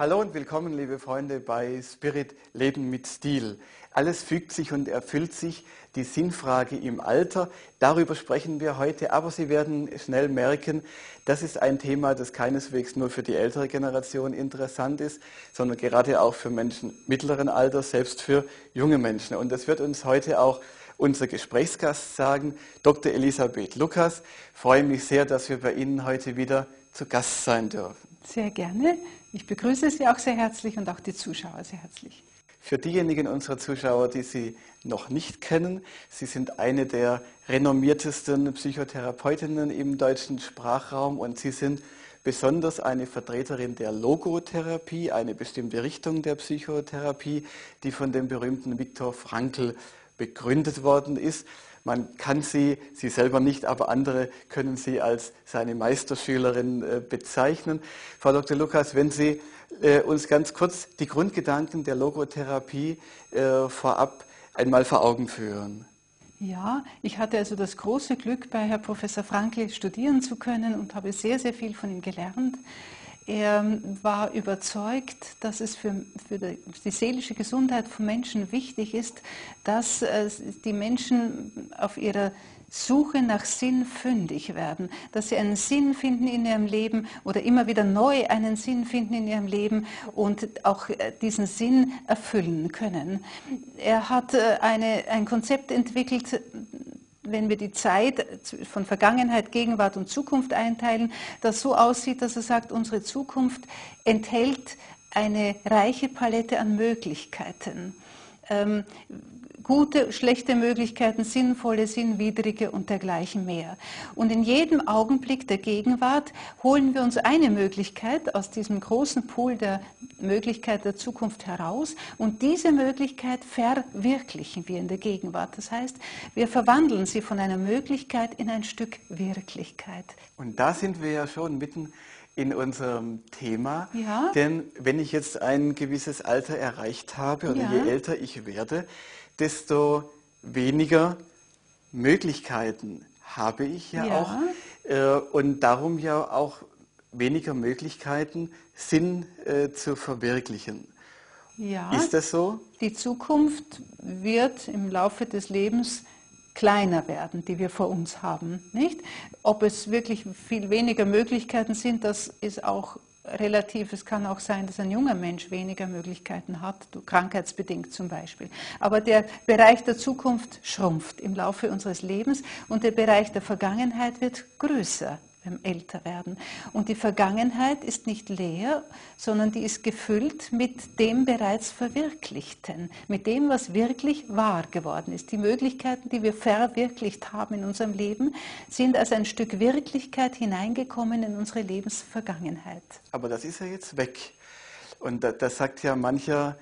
Hallo und willkommen, liebe Freunde, bei Spirit Leben mit Stil. Alles fügt sich und erfüllt sich, die Sinnfrage im Alter. Darüber sprechen wir heute, aber Sie werden schnell merken, das ist ein Thema, das keineswegs nur für die ältere Generation interessant ist, sondern gerade auch für Menschen mittleren Alters, selbst für junge Menschen. Und das wird uns heute auch unser Gesprächsgast sagen, Dr. Elisabeth Lukas. Ich freue mich sehr, dass wir bei Ihnen heute wieder zu Gast sein dürfen. Sehr gerne. Ich begrüße Sie auch sehr herzlich und auch die Zuschauer sehr herzlich. Für diejenigen unserer Zuschauer, die Sie noch nicht kennen, Sie sind eine der renommiertesten Psychotherapeutinnen im deutschen Sprachraum und Sie sind besonders eine Vertreterin der Logotherapie, eine bestimmte Richtung der Psychotherapie, die von dem berühmten Viktor Frankl begründet worden ist. Man kann Sie selber nicht, aber andere können Sie als seine Meisterschülerin bezeichnen. Frau Dr. Lukas, wenn Sie uns ganz kurz die Grundgedanken der Logotherapie vorab einmal vor Augen führen. Ja, ich hatte also das große Glück, bei Herr Professor Frankl studieren zu können und habe sehr, sehr viel von ihm gelernt. Er war überzeugt, dass es für die seelische Gesundheit von Menschen wichtig ist, dass die Menschen auf ihrer Suche nach Sinn fündig werden, dass sie einen Sinn finden in ihrem Leben oder immer wieder neu einen Sinn finden in ihrem Leben und auch diesen Sinn erfüllen können. Er hat ein Konzept entwickelt, wenn wir die Zeit von Vergangenheit, Gegenwart und Zukunft einteilen, das so aussieht, dass er sagt, unsere Zukunft enthält eine reiche Palette an Möglichkeiten. Gute, schlechte Möglichkeiten, sinnvolle, sinnwidrige und dergleichen mehr. Und in jedem Augenblick der Gegenwart holen wir uns eine Möglichkeit aus diesem großen Pool der Möglichkeit der Zukunft heraus und diese Möglichkeit verwirklichen wir in der Gegenwart. Das heißt, wir verwandeln sie von einer Möglichkeit in ein Stück Wirklichkeit. Und da sind wir ja schon mitten in unserem Thema, Ja. Denn wenn ich jetzt ein gewisses Alter erreicht habe oder Ja. je älter ich werde, desto weniger Möglichkeiten habe ich ja auch und darum ja auch weniger Möglichkeiten, Sinn zu verwirklichen. Ja, Ist das so? Die Zukunft wird im Laufe des Lebens kleiner werden, die wir vor uns haben, nicht? Ob es wirklich viel weniger Möglichkeiten sind, das ist auch relativ. Es kann auch sein, dass ein junger Mensch weniger Möglichkeiten hat, krankheitsbedingt zum Beispiel. Aber der Bereich der Zukunft schrumpft im Laufe unseres Lebens und der Bereich der Vergangenheit wird größer beim Älterwerden. Und die Vergangenheit ist nicht leer, sondern die ist gefüllt mit dem bereits Verwirklichten, mit dem, was wirklich wahr geworden ist. Die Möglichkeiten, die wir verwirklicht haben in unserem Leben, sind als ein Stück Wirklichkeit hineingekommen in unsere Lebensvergangenheit. Aber das ist ja jetzt weg. Und das sagt ja mancher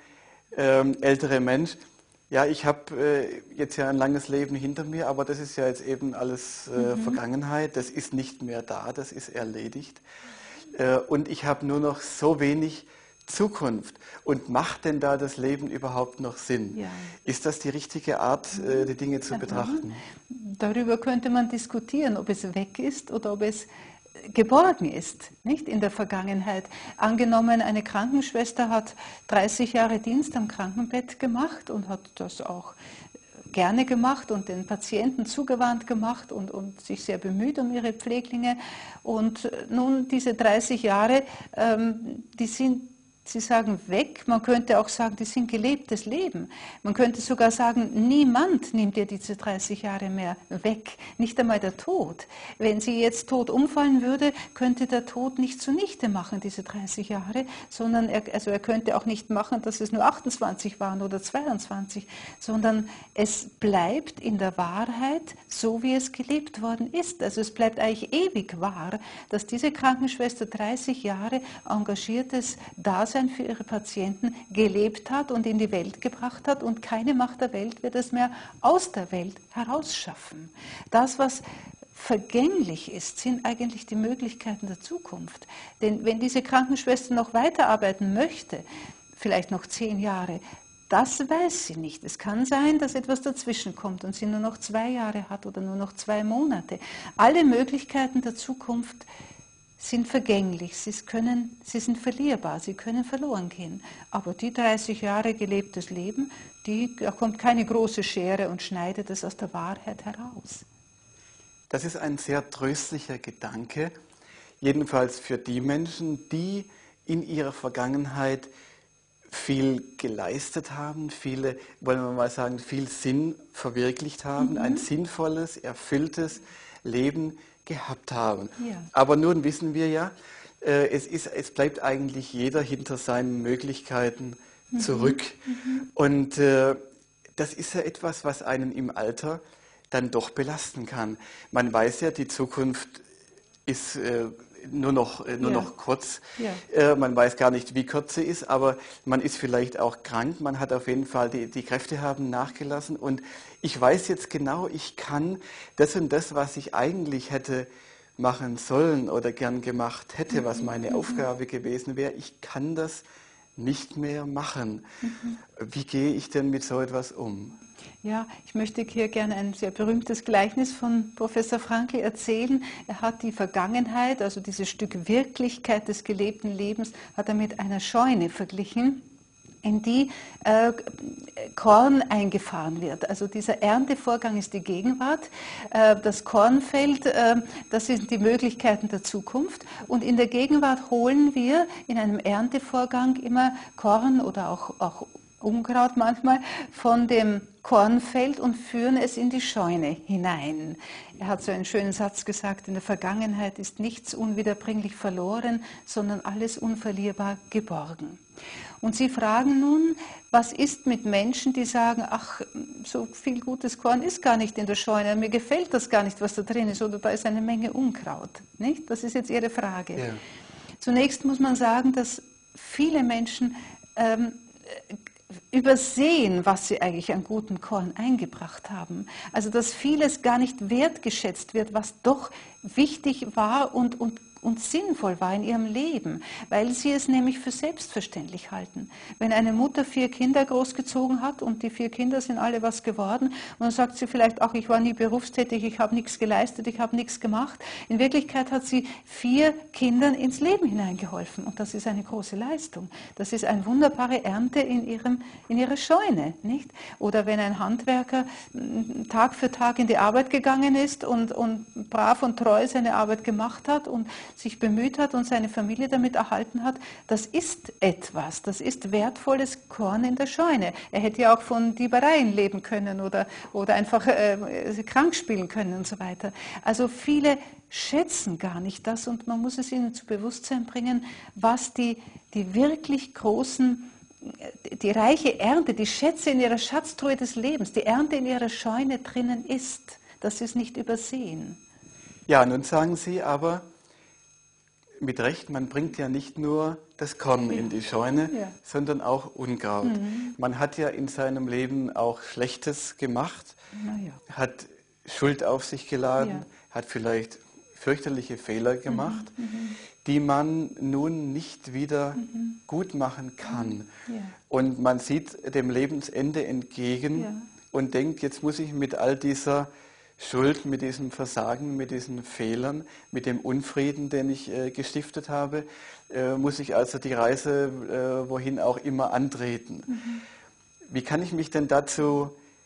ältere Mensch, ja, ich habe jetzt ja ein langes Leben hinter mir, aber das ist ja jetzt eben alles Vergangenheit, das ist nicht mehr da, das ist erledigt. Und ich habe nur noch so wenig Zukunft. Und macht denn da das Leben überhaupt noch Sinn? Ja. Ist das die richtige Art, die Dinge zu betrachten? Darüber könnte man diskutieren, ob es weg ist oder ob es geborgen ist, nicht in der Vergangenheit. Angenommen, eine Krankenschwester hat 30 Jahre Dienst am Krankenbett gemacht und hat das auch gerne gemacht und den Patienten zugewandt gemacht und sich sehr bemüht um ihre Pfleglinge. Und nun diese 30 Jahre, die sind, Sie sagen weg, man könnte auch sagen, die sind gelebtes Leben. Man könnte sogar sagen, niemand nimmt dir diese 30 Jahre mehr weg, nicht einmal der Tod. Wenn sie jetzt tot umfallen würde, könnte der Tod nicht zunichte machen, diese 30 Jahre, sondern er könnte auch nicht machen, dass es nur 28 waren oder 22, sondern es bleibt in der Wahrheit so, wie es gelebt worden ist. Also es bleibt eigentlich ewig wahr, dass diese Krankenschwester 30 Jahre engagiertes Dasein für ihre Patienten gelebt hat und in die Welt gebracht hat und keine Macht der Welt wird es mehr aus der Welt herausschaffen. Das, was vergänglich ist, sind eigentlich die Möglichkeiten der Zukunft. Denn wenn diese Krankenschwester noch weiterarbeiten möchte, vielleicht noch 10 Jahre, das weiß sie nicht. Es kann sein, dass etwas dazwischen kommt und sie nur noch 2 Jahre hat oder nur noch 2 Monate. Alle Möglichkeiten der Zukunft sind vergänglich, sie sind verlierbar, sie können verloren gehen. Aber die 30 Jahre gelebtes Leben, da kommt keine große Schere und schneidet es aus der Wahrheit heraus. Das ist ein sehr tröstlicher Gedanke, jedenfalls für die Menschen, die in ihrer Vergangenheit viel geleistet haben, viele, wollen wir mal sagen, viel Sinn verwirklicht haben, ein sinnvolles, erfülltes Leben gehabt haben. Ja. Aber nun wissen wir ja, es bleibt eigentlich jeder hinter seinen Möglichkeiten zurück. Und das ist ja etwas, was einen im Alter dann doch belasten kann. Man weiß ja, die Zukunft ist nur noch kurz. Ja. Man weiß gar nicht, wie kurz sie ist, aber man ist vielleicht auch krank. Man hat auf jeden Fall, die Kräfte haben nachgelassen. Und ich weiß jetzt genau, ich kann das und das, was ich eigentlich hätte machen sollen oder gern gemacht hätte, was meine Aufgabe gewesen wäre, ich kann das nicht mehr machen. Wie gehe ich denn mit so etwas um? Ja, ich möchte hier gerne ein sehr berühmtes Gleichnis von Professor Frankl erzählen. Er hat die Vergangenheit, also dieses Stück Wirklichkeit des gelebten Lebens, hat er mit einer Scheune verglichen, in die Korn eingefahren wird. Also dieser Erntevorgang ist die Gegenwart, das Kornfeld, das sind die Möglichkeiten der Zukunft. Und in der Gegenwart holen wir in einem Erntevorgang immer Korn oder auch Unkraut manchmal von dem Kornfeld und führen es in die Scheune hinein. Er hat so einen schönen Satz gesagt: In der Vergangenheit ist nichts unwiederbringlich verloren, sondern alles unverlierbar geborgen. Und Sie fragen nun, was ist mit Menschen, die sagen, ach, so viel gutes Korn ist gar nicht in der Scheune, mir gefällt das gar nicht, was da drin ist, oder da ist eine Menge Unkraut. Nicht? Das ist jetzt Ihre Frage. Ja. Zunächst muss man sagen, dass viele Menschen übersehen, was sie eigentlich an gutem Korn eingebracht haben. Also dass vieles gar nicht wertgeschätzt wird, was doch wichtig war und sinnvoll war in ihrem Leben, weil sie es nämlich für selbstverständlich halten. Wenn eine Mutter 4 Kinder großgezogen hat und die 4 Kinder sind alle was geworden, und dann sagt sie vielleicht, ach, ich war nie berufstätig, ich habe nichts geleistet, ich habe nichts gemacht. In Wirklichkeit hat sie 4 Kindern ins Leben hineingeholfen und das ist eine große Leistung. Das ist eine wunderbare Ernte in ihrer Scheune, nicht? Oder wenn ein Handwerker Tag für Tag in die Arbeit gegangen ist und brav und treu seine Arbeit gemacht hat und sich bemüht hat und seine Familie damit erhalten hat, das ist etwas, das ist wertvolles Korn in der Scheune. Er hätte ja auch von Diebereien leben können oder einfach krank spielen können und so weiter. Also viele schätzen gar nicht das und man muss es ihnen zu Bewusstsein bringen, was die wirklich großen, die reiche Ernte, die Schätze in ihrer Schatztruhe des Lebens, die Ernte in ihrer Scheune drinnen ist. Das ist nicht übersehen. Ja, nun sagen Sie aber, mit Recht, man bringt ja nicht nur das Korn in die Scheune, sondern auch Unkraut. Man hat ja in seinem Leben auch Schlechtes gemacht, hat Schuld auf sich geladen, hat vielleicht fürchterliche Fehler gemacht, die man nun nicht wieder gut machen kann. Und man sieht dem Lebensende entgegen und denkt, jetzt muss ich mit all dieser Schuld, mit diesem Versagen, mit diesen Fehlern, mit dem Unfrieden, den ich gestiftet habe, muss ich also die Reise, wohin auch immer, antreten. Wie kann ich mich denn dazu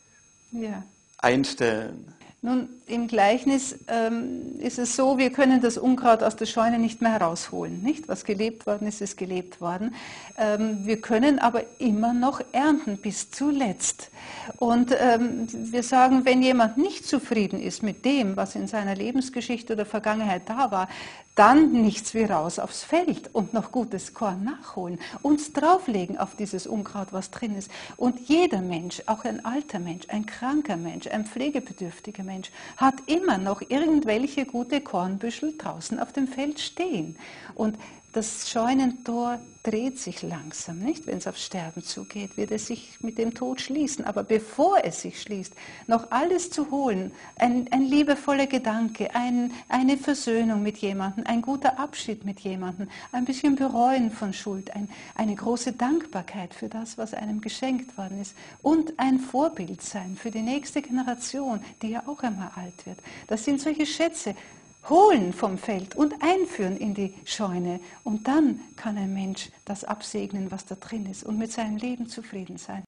einstellen? Nun, im Gleichnis ist es so, wir können das Unkraut aus der Scheune nicht mehr herausholen. Nicht? Was gelebt worden ist, ist gelebt worden. Wir können aber immer noch ernten bis zuletzt. Und wir sagen, wenn jemand nicht zufrieden ist mit dem, was in seiner Lebensgeschichte oder Vergangenheit da war, dann nichts wie raus aufs Feld und noch gutes Korn nachholen, uns drauflegen auf dieses Unkraut, was drin ist. Und jeder Mensch, auch ein alter Mensch, ein kranker Mensch, ein pflegebedürftiger Mensch, hat immer noch irgendwelche gute Kornbüschel draußen auf dem Feld stehen. Und das Scheunentor dreht sich langsam, nicht? Wenn es aufs Sterben zugeht, wird es sich mit dem Tod schließen. Aber bevor es sich schließt, noch alles zu holen, ein liebevoller Gedanke, eine Versöhnung mit jemandem, ein guter Abschied mit jemandem, ein bisschen Bereuen von Schuld, eine große Dankbarkeit für das, was einem geschenkt worden ist und ein Vorbild sein für die nächste Generation, die ja auch einmal alt wird. Das sind solche Schätze. holen vom Feld und einführen in die Scheune. Und dann kann ein Mensch das absegnen, was da drin ist und mit seinem Leben zufrieden sein.